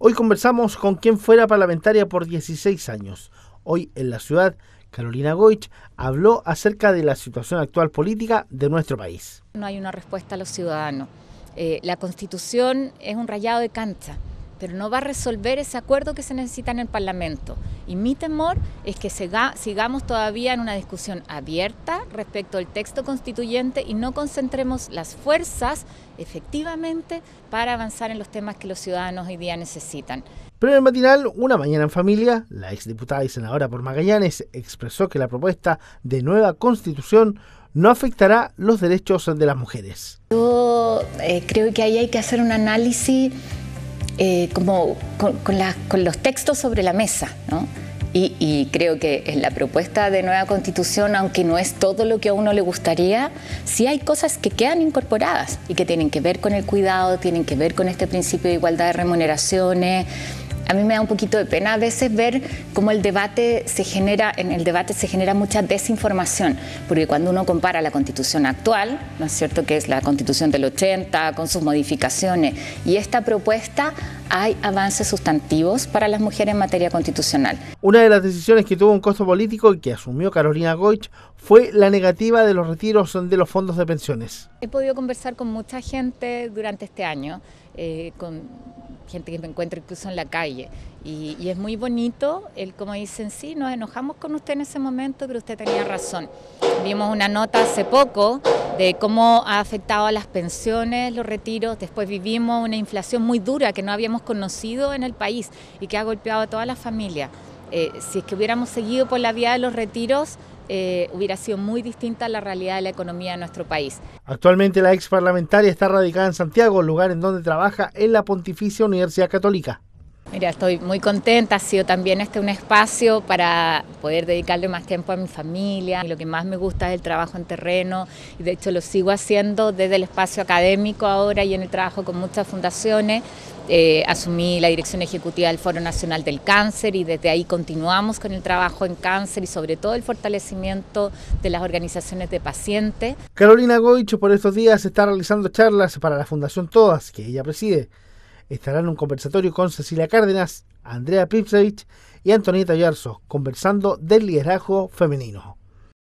Hoy conversamos con quien fuera parlamentaria por 16 años. Hoy en la ciudad, Carolina Goich habló acerca de la situación actual política de nuestro país. No hay una respuesta a los ciudadanos. La Constitución es un rayado de cancha, pero no va a resolver ese acuerdo que se necesita en el Parlamento. Y mi temor es que sigamos todavía en una discusión abierta respecto al texto constituyente y no concentremos las fuerzas efectivamente para avanzar en los temas que los ciudadanos hoy día necesitan. Pero en el matinal, Una Mañana en Familia, la exdiputada y senadora por Magallanes expresó que la propuesta de nueva constitución no afectará los derechos de las mujeres. Yo creo que ahí hay que hacer un análisis con los textos sobre la mesa, ¿no? Y creo que en la propuesta de nueva constitución, aunque no es todo lo que a uno le gustaría, sí hay cosas que quedan incorporadas y que tienen que ver con el cuidado, tienen que ver con este principio de igualdad de remuneraciones. A mí me da un poquito de pena a veces ver cómo en el debate se genera mucha desinformación, porque cuando uno compara la Constitución actual, ¿no es cierto?, que es la Constitución del 80, con sus modificaciones, y esta propuesta, hay avances sustantivos para las mujeres en materia constitucional. Una de las decisiones que tuvo un costo político y que asumió Carolina Goich fue la negativa de los retiros de los fondos de pensiones. He podido conversar con mucha gente durante este año, con gente que me encuentro incluso en la calle, y es muy bonito el como dicen: sí, nos enojamos con usted en ese momento, pero usted tenía razón. Vimos una nota hace poco de cómo ha afectado a las pensiones, los retiros. Después vivimos una inflación muy dura que no habíamos conocido en el país y que ha golpeado a toda la familia. Si es que hubiéramos seguido por la vía de los retiros, hubiera sido muy distinta la realidad de la economía de nuestro país. Actualmente la ex parlamentaria está radicada en Santiago, lugar en donde trabaja en la Pontificia Universidad Católica. Mira, estoy muy contenta, ha sido también un espacio para poder dedicarle más tiempo a mi familia. Y lo que más me gusta es el trabajo en terreno, y de hecho lo sigo haciendo desde el espacio académico ahora y en el trabajo con muchas fundaciones. Asumí la dirección ejecutiva del Foro Nacional del Cáncer y desde ahí continuamos con el trabajo en cáncer y sobre todo el fortalecimiento de las organizaciones de pacientes. Carolina Goich por estos días está realizando charlas para la Fundación Todas, que ella preside. Estará en un conversatorio con Cecilia Cárdenas, Andrea Pipsevich y Antonieta Yarzo, conversando del liderazgo femenino.